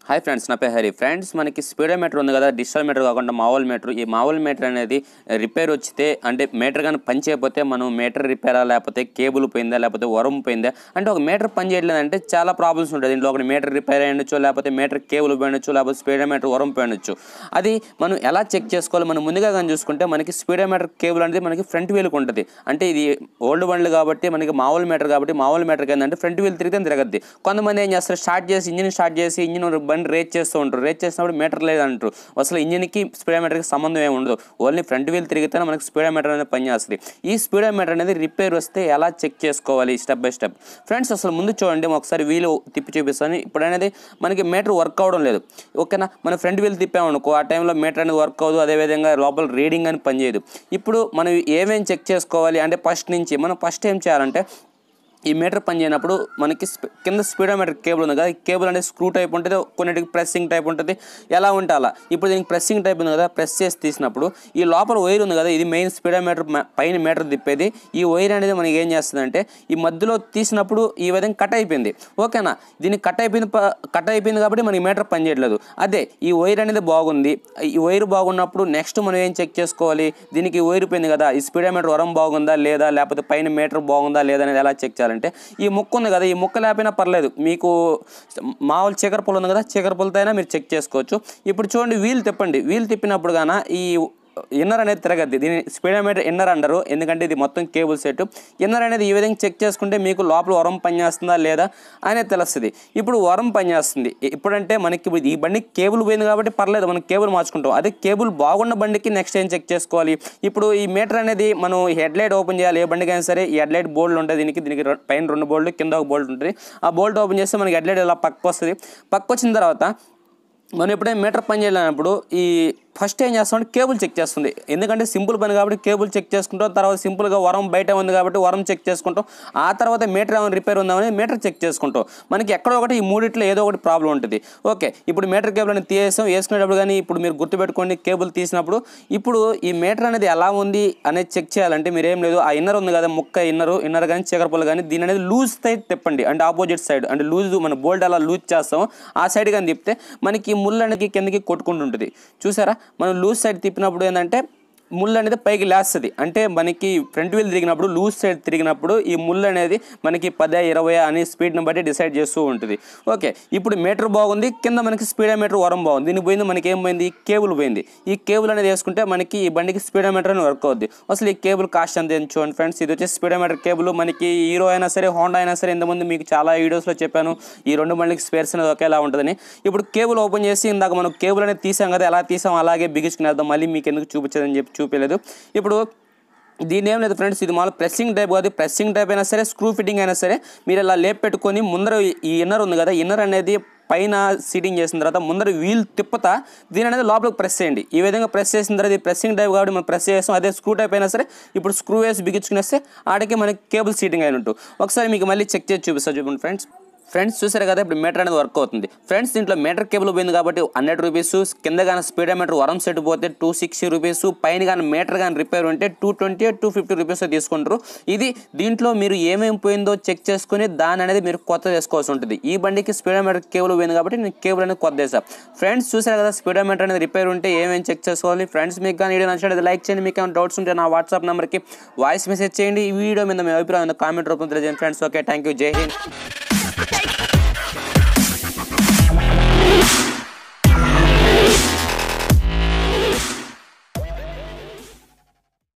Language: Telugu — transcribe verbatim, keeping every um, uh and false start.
హాయ్ ఫ్రెండ్స్, నా పేరు హరి. ఫ్రెండ్స్, మనకి స్పీడోమీటర్ ఉంది కదా, డిజిటల్ మీటర్ కాకుండా మామూలు మీటర్. ఈ మామూలు మీటర్ అనేది రిపేర్ వచ్చితే అంటే మీటర్ కానీ పని చేయకపోతే మనం మీటర్ రిపేరా, లేకపోతే కేబుల్ పోయిందా, లేకపోతే వరం పోయిందా అంటే ఒక మీటర్ పని చేయట్లేదంటే చాలా ప్రాబ్లమ్స్ ఉంటాయి. దీంట్లో ఒక మీటర్ రిపేర్ అయ్యొచ్చు, లేకపోతే మీటర్ కేబుల్ పోయినచ్చు, లేకపోతే స్పీడోమీటర్ వరం పోయినచ్చు. అది మనం ఎలా చెక్ చేసుకోవాలి? మనం ముందుగా కానీ చూసుకుంటే మనకి స్పీడోమీటర్ కేబుల్ అనేది మనకి ఫ్రంట్ వీల్కి ఉంటుంది. అంటే ఇది ఓల్డ్ బండ్లు కాబట్టి మనకి మామూలు మీటర్ కాబట్టి మామూలు మీటర్కి ఏంటంటే ఫ్రంట్ వీల్ తిరిగితే తిరగద్ది. కొంతమంది ఏం చేస్తారు, స్టార్ట్ చేసి ఇంజిన్ స్టార్ట్ చేసి ఇంజిన్ బండి రేట్ చేస్తూ ఉంటారు. రేట్ చేసినప్పుడు మీటర్ లేదంటారు. అసలు ఇంజిన్కి స్పీడోమీటర్కి సంబంధం ఏమి ఉండదు. ఓన్లీ ఫ్రంట్ వీల్ తిరిగితేనే మనకి స్పీడోమీటర్ అనేది పనిచేస్తుంది. ఈ స్పీడోమీటర్ అనేది రిపేర్ వస్తే ఎలా చెక్ చేసుకోవాలి స్టెప్ బై స్టెప్. ఫ్రెండ్స్, అసలు ముందు చూడండి, ఒకసారి వీలు తిప్పి చూపిస్తాను. ఇప్పుడు అనేది మనకి మీటర్ వర్క్ అవ్వడం లేదు, ఓకేనా. మన ఫ్రంట్ వీల్ తిప్పామనుకో ఆ టైంలో మీటర్ అనేది వర్క్ అవ్వదు. అదేవిధంగా లోపల రీడింగ్ అని పనిచేయదు. ఇప్పుడు మనం ఏమేమి చెక్ చేసుకోవాలి అంటే ఫస్ట్ నుంచి మనం ఫస్ట్ ఏం చేయాలంటే ఈ మీటర్ పని చేయనప్పుడు మనకి కింద స్పీడోమీటర్ కేబుల్ ఉంది కదా, ఈ కేబుల్ అనేది స్క్రూ టైప్ ఉంటుంది, కొన్నిటికి ప్రెస్సింగ్ టైప్ ఉంటుంది. ఎలా ఉంటే అలా. ఇప్పుడు దీనికి ప్రెస్సింగ్ టైప్ ఉంది కదా, ప్రెస్ చేసి తీసినప్పుడు ఈ లోపల వైర్ ఉంది కదా, ఇది మెయిన్ స్పీడోమీటర్ పైన మీటర్ తిప్పేది. ఈ వైర్ అనేది మనకి ఏం చేస్తుందంటే ఈ మధ్యలో తీసినప్పుడు ఈ విధంగా కట్ అయిపోయింది, ఓకేనా. దీనికి కట్ అయిపోయింది కట్ అయిపోయింది కాబట్టి మనకి మీటర్ పని చేయట్లేదు. అదే ఈ వైర్ అనేది బాగుంది. ఈ వైర్ బాగున్నప్పుడు నెక్స్ట్ మనం ఏం చెక్ చేసుకోవాలి, దీనికి వైర్ పోయింది కదా, ఈ స్పీడోమీటర్ వరం బాగుందా లేదా, లేకపోతే పైన మీటర్ బాగుందా లేదా అనేది ఎలా చెక్ చేయాలి అంటే ఈ ముక్క ఉంది కదా, ఈ ముక్క లేకపోయినా పర్లేదు, మీకు మామూలు చీకర పుల్ల ఉంది కదా, చీకర పుల్లతో అయినా మీరు చెక్ చేసుకోవచ్చు. ఇప్పుడు చూడండి, వీల్ తిప్పండి. వీల్ తిప్పినప్పుడు గాన ఈ ఇన్నర్ అనేది తిరగద్ది. దీని స్పీడోమీటర్ ఇన్నర్ అంటారు, ఎందుకంటే ఇది మొత్తం కేబుల్ సెట్. ఇన్నర్ అనేది ఈ విధంగా చెక్ చేసుకుంటే మీకు లోపల వరం పనిచేస్తుందా లేదా అనేది తెలుస్తుంది. ఇప్పుడు వరం పనిచేస్తుంది. ఇప్పుడంటే మనకి ఈ బండికి కేబుల్ పోయింది కాబట్టి పర్లేదు, మనం కేబుల్ మార్చుకుంటాం. అదే కేబుల్ బాగున్న బండికి నెక్స్ట్ ఏం చెక్ చేసుకోవాలి. ఇప్పుడు ఈ మీటర్ అనేది మనం హెడ్ లైట్ ఓపెన్ చేయాలి. ఏ బండికి అయినా సరే ఈ హెడ్ లైట్ బోల్డ్ ఉంటుంది. దీనికి దీనికి పైన రెండు బోల్డ్, కింద ఒక బోల్ట్ ఉంటుంది. ఆ బోల్ట్ ఓపెన్ చేస్తే మనకి హెడ్ లైట్ ఇలా పక్క వస్తుంది. పక్క వచ్చిన తర్వాత మనం ఎప్పుడైనా మీటర్ పని చేయాలన్నప్పుడు ఈ ఫస్ట్ ఏం చేస్తామంటే కేబుల్ చెక్ చేస్తుంది. ఎందుకంటే సింపుల్ పని కాబట్టి కేబుల్ చెక్ చేసుకుంటాం. తర్వాత సింపుల్గా వరం బయట ఉంది కాబట్టి వరం చెక్ చేసుకుంటాం. ఆ తర్వాత మీటర్ ఏమైనా రిపేర్ ఉందామని మీటర్ చెక్ చేసుకుంటాం. మనకి ఎక్కడో ఒకటి ఈ మూడిట్లో ఏదో ఒకటి ప్రాబ్లం ఉంటుంది. ఓకే, ఇప్పుడు మీటర్ కేబుల్ అనేది తీసేసాం. వేసుకునేటప్పుడు కానీ ఇప్పుడు మీరు గుర్తుపెట్టుకోండి, కేబుల్ తీసినప్పుడు ఇప్పుడు ఈ మీటర్ అనేది ఎలా ఉంది అనేది చెక్ చేయాలంటే మీరు ఏం లేదు, ఆ ఇన్నర్ ఉంది కదా ముక్క, ఇన్నర్ ఇన్నర్ కానీ చీకరపుల్ల కానీ దీని అనేది లూజ్ సైడ్ తిప్పండి. అంటే ఆపోజిట్ సైడ్, అంటే లూజ్ మన బోల్ట్ అలా లూజ్ చేస్తాం ఆ సైడ్ కానీ తిప్పితే మనకి ముళ్ళు అనేది కిందకి కొట్టుకుంటుంటుంది. చూసారా, మనం లూజ్ సైడ్ తిప్పినప్పుడు ఏంటంటే ముళ్ళు అనేది పైకి లేస్తుంది. అంటే మనకి ఫ్రంట్ వీల్ తిరిగినప్పుడు లూజ్ సైడ్ తిరిగినప్పుడు ఈ ముళ్ళు అనేది మనకి పదే ఇరవై అని స్పీడ్ని బట్టి డిసైడ్ చేస్తూ ఉంటుంది. ఓకే, ఇప్పుడు మీటర్ బాగుంది, కింద మనకి స్పీడోమీటర్ వరం బాగుంది. దీనికి పోయింది మనకి ఏం పోయింది, కేబుల్ పోయింది. ఈ కేబుల్ అనేది వేసుకుంటే మనకి ఈ బండికి స్పీడోమీటర్ అని వర్క్ అవుద్ది. అసలు ఈ కేబుల్ కాస్ట్ ఎంత చూడండి ఫ్రెండ్స్. ఇది వచ్చేసి స్పీడోమీటర్ కేబుల్. మనకి హీరో అయినా సరే, హోండా అయినా సరే, ఇంతకుముందు మీకు చాలా వీడియోస్లో చెప్పాను ఈ రెండు బండికి స్పేర్స్ అనేది ఒకేలా ఉంటుందని. ఇప్పుడు కేబుల్ ఓపెన్ చేసి ఇందాక మనం కేబుల్ అనేది తీసాం కదా, ఎలా తీసాం అలాగే బిగించుకునేద్దాం. మళ్ళీ మీకు ఎందుకు చూపించదని చెప్పి చూపించలేదు. ఇప్పుడు దీని ఏం లేదు ఫ్రెండ్స్, ఇది మామూలు ప్రెస్సింగ్ టైప్ కాదు. ప్రెస్సింగ్ టైప్ అయినా సరే, స్క్రూ ఫిట్టింగ్ అయినా సరే మీరు ఇలా లేపు పెట్టుకొని ముందర ఈ ఇన్నర్ ఉంది కదా, ఇన్నర్ అనేది పైన సీటింగ్ చేసిన తర్వాత ముందర వీల్ తిప్పుతా దీని అనేది లోపలికి ప్రెస్ చేయండి. ఈ విధంగా ప్రెస్ చేసిన తర్వాత ఇది ప్రెస్సింగ్ టైప్ కాబట్టి మనం ప్రెస్ చేస్తాం. అదే స్క్రూ టైప్ అయినా సరే ఇప్పుడు స్క్రూ వేసి బిగించుకునేస్తే ఆడికి మనకి కేబుల్ సీటింగ్ అయినట్టు. ఒకసారి మీకు మళ్ళీ చెక్ చేసి చూపిస్తాను చూడండి ఫ్రెండ్స్. ఫ్రెండ్స్, చూసారు కదా ఇప్పుడు మీటర్ అనేది వర్క్ అవుతుంది. ఫ్రెండ్స్, దీంట్లో మీటర్ కేబుల్ పోయింది కాబట్టి హండ్రెడ్ రూపీస్, కింద కానీ స్పీడోమీటర్ వరం సెట్ పోతే టూ సిక్స్టీ రూపీస్, పైన కానీ మీటర్ కానీ రిపేర్ ఉంటే two twenty two fifty rupees తీసుకుంటారు. ఇది దీంట్లో మీరు ఏమేమి పోయిందో చెక్ చేసుకుని దాని అనేది మీరు కొత్త చేసుకోవాల్సి ఉంటుంది. ఈ బండికి స్పీడోమీటర్ కేబుల్ పోయింది కాబట్టి నేను కేబుల్ అనేది కొత్త వేసాను. ఫ్రెండ్స్, చూసారు కదా స్పీడోమీటర్ అనేది రిపేర్ ఉంటే ఏమేమి చెక్ చేసుకోవాలి. ఫ్రెండ్స్, మీకు కానీ వీడియో నచ్చినట్లయితే లైక్ చేయండి. మీకు ఏమైనా డౌట్స్ ఉంటే నా వాట్సాప్ నెంబర్కి వాయిస్ మెసేజ్ చేయండి. ఈ వీడియో మీద మీ అభిప్రాయం కామెంట్ రూపంలో తెలియజేయండి ఫ్రెండ్స్. ఓకే, థ్యాంక్ యూ, జై హింద్.